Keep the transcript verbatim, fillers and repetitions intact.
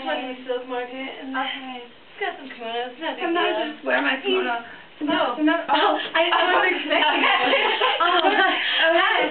from the silk market. And okay. It's got some kimonos. No big Sometimes deal. I just wear my kimono. No. No. Oh, I, I wasn't expecting it. Oh, oh, hi.